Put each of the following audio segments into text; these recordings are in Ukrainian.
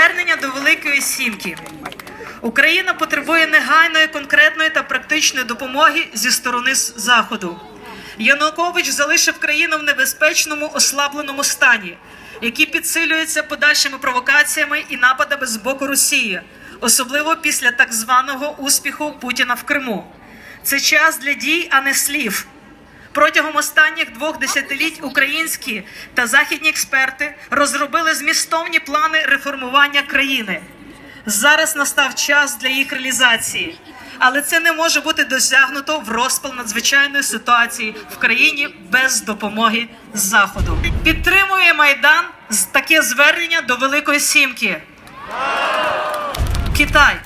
Звернення до Великої Сімки. Україна потребує негайної, конкретної та практичної допомоги зі сторони Заходу. Янукович залишив країну в небезпечному, ослабленому стані, який підсилюється подальшими провокаціями і нападами з боку Росії, особливо після так званого успіху Путіна в Криму. Це час для дій, а не слів. Протягом останніх 2 десятиліть українські та західні експерти розробили змістовні плани реформування країни. Зараз настав час для їх реалізації. Але це не може бути досягнуто в розпал надзвичайної ситуації в країні без допомоги Заходу. Підтримує Майдан таке звернення до Великої Сімки. Китай.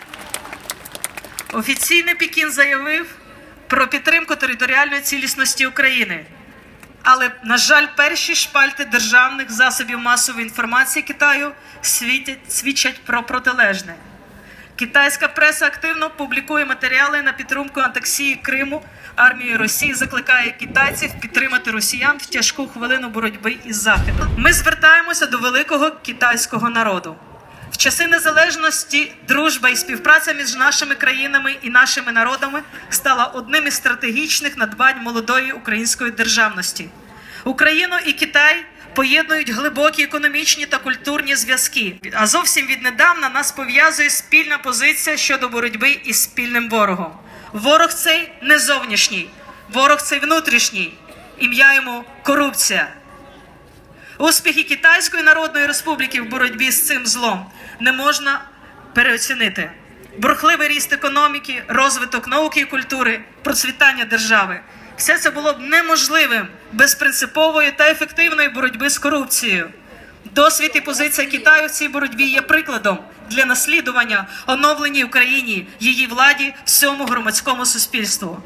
Офіційний Пекін заявив про підтримку територіальної цілісності України. Але, на жаль, перші шпальти державних засобів масової інформації Китаю свідчать про протилежне. Китайська преса активно публікує матеріали на підтримку анексії Криму армією Росії, закликає китайців підтримати росіян в тяжку хвилину боротьби із Заходом. Ми звертаємося до великого китайського народу. В часи незалежності дружба і співпраця між нашими країнами і нашими народами стала одним із стратегічних надбань молодої української державності. Україну і Китай поєднують глибокі економічні та культурні зв'язки. А зовсім віднедавна нас пов'язує спільна позиція щодо боротьби із спільним ворогом. Ворог цей не зовнішній, ворог цей внутрішній. Ім'я йому – корупція. Успіхи Китайської Народної Республіки в боротьбі з цим злом не можна переоцінити. Бурхливий ріст економіки, розвиток науки і культури, процвітання держави – все це було б неможливим без принципової та ефективної боротьби з корупцією. Досвід і позиція Китаю в цій боротьбі є прикладом для наслідування оновленій Україні, її владі, всьому громадському суспільству.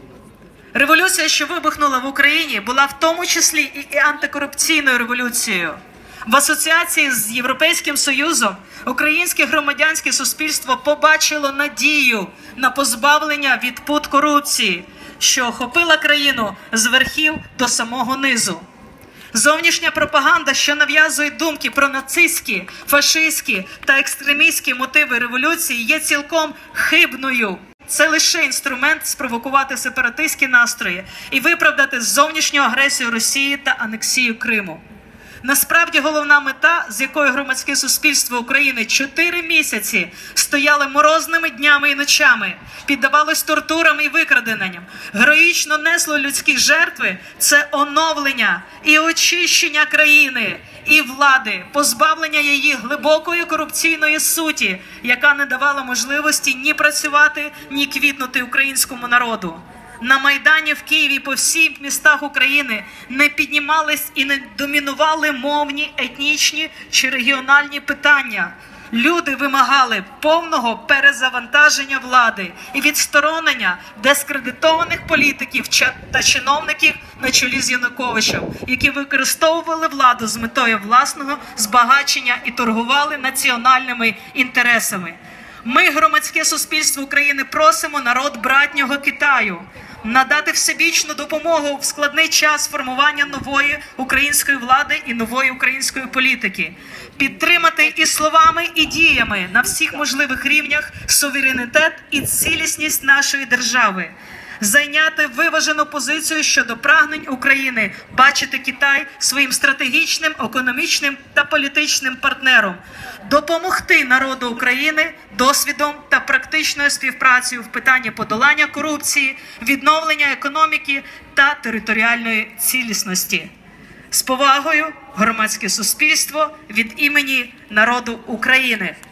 Революція, що вибухнула в Україні, була в тому числі і антикорупційною революцією. В асоціації з Європейським Союзом українське громадянське суспільство побачило надію на позбавлення від пут корупції, що охопила країну з верхів до самого низу. Зовнішня пропаганда, що нав'язує думки про нацистські, фашистські та екстремістські мотиви революції, є цілком хибною. Це лише інструмент спровокувати сепаратистські настрої і виправдати зовнішню агресію Росії та анексію Криму. Насправді головна мета, з якою громадське суспільство України 4 місяці стояло морозними днями і ночами, піддавалось тортурам і викраденням, героїчно несло людські жертви – це оновлення і очищення країни і влади, позбавлення її глибокої корупційної суті, яка не давала можливості ні працювати, ні квітнути українському народу. На Майдані в Києві по всіх містах України не піднімались і не домінували мовні, етнічні чи регіональні питання. Люди вимагали повного перезавантаження влади і відсторонення дискредитованих політиків та чиновників на чолі з Януковичем, які використовували владу з метою власного збагачення і торгували національними інтересами. Ми, громадське суспільство України, просимо народ братнього Китаю надати всебічну допомогу в складний час формування нової української влади і нової української політики, підтримати і словами, і діями на всіх можливих рівнях суверенітет і цілісність нашої держави, зайняти виважену позицію щодо прагнень України бачити Китай своїм стратегічним, економічним та політичним партнером, допомогти народу України досвідом та практичною співпрацею в питанні подолання корупції, відновлення економіки та територіальної цілісності. З повагою, громадське суспільство від імені народу України.